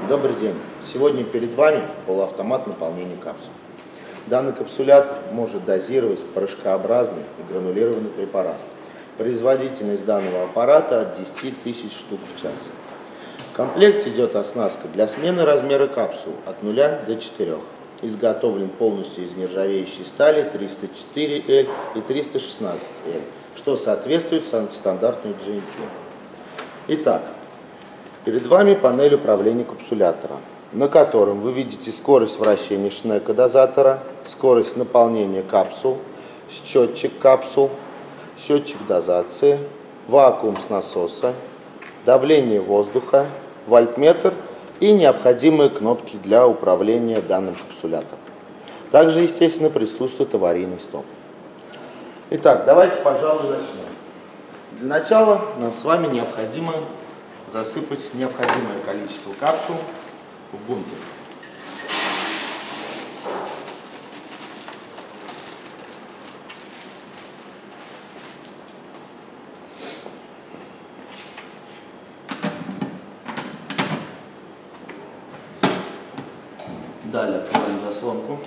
Добрый день! Сегодня перед вами полуавтомат наполнения капсул. Данный капсулятор может дозировать порошкообразный и гранулированный препарат. Производительность данного аппарата от 10 тысяч штук в час. В комплекте идет оснастка для смены размера капсул от 0 до 4. Изготовлен полностью из нержавеющей стали 304L и 316L, что соответствует стандарту GMP. Итак, перед вами панель управления капсулятора, на котором вы видите скорость вращения шнека дозатора, скорость наполнения капсул, счетчик капсул, счетчик дозации, вакуум с насоса, давление воздуха, вольтметр и необходимые кнопки для управления данным капсулятором. Также, естественно, присутствует аварийный стоп. Итак, давайте, пожалуй, начнем. Для начала нам с вами необходимо засыпать необходимое количество капсул в бункер. Далее открываем заслонку.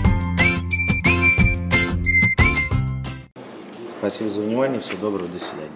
Спасибо за внимание, всего доброго, до свидания.